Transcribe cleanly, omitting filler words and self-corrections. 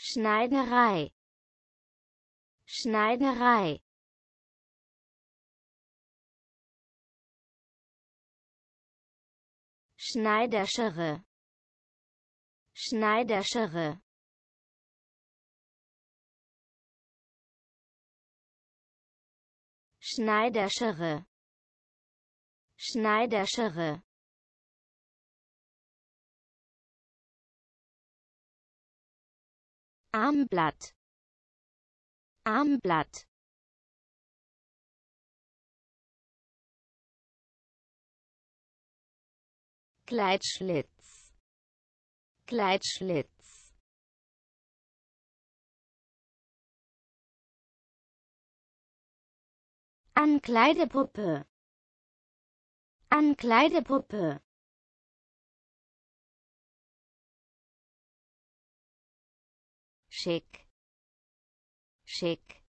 Schneiderei, Schneiderei, Schneiderschere, Schneiderschere, Schneiderschere, Schneiderschere, Armblatt, Armblatt, Gleitschlitz, Gleitschlitz, Ankleidepuppe, Ankleidepuppe, schick, schick,